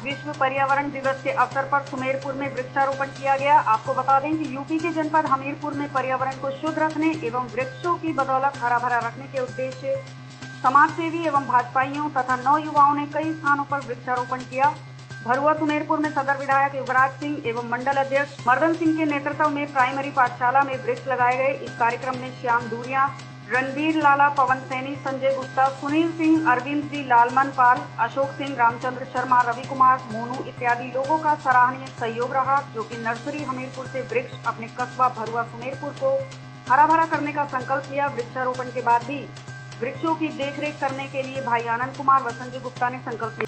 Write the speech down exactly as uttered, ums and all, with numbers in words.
विश्व पर्यावरण दिवस के अवसर पर सुमेरपुर में वृक्षारोपण किया गया। आपको बता दें कि यूपी के जनपद हमीरपुर में पर्यावरण को शुद्ध रखने एवं वृक्षों की बदौलत हरा भरा रखने के उद्देश्य समाजसेवी एवं भाजपाइयों तथा नौ युवाओं ने कई स्थानों पर वृक्षारोपण किया। भरुआ सुमेरपुर में सदर विधायक युवराज सिंह एवं मंडल अध्यक्ष मर्दन सिंह के नेतृत्व में प्राइमरी पाठशाला में वृक्ष लगाए गए। इस कार्यक्रम में श्याम दूरिया, रणवीर लाला, पवन सैनी, संजय गुप्ता, सुनील सिंह, अरविंद जी, लालमन पाल, अशोक सिंह, रामचंद्र शर्मा, रवि कुमार, मोनू इत्यादि लोगों का सराहनीय सहयोग रहा, जो कि नर्सरी हमीरपुर से वृक्ष अपने कस्बा भरुआ सुमेरपुर को हरा भरा करने का संकल्प लिया। वृक्षारोपण के बाद भी वृक्षों की देखरेख करने के लिए भाई आनंद कुमार व संजय गुप्ता ने संकल्प लिया।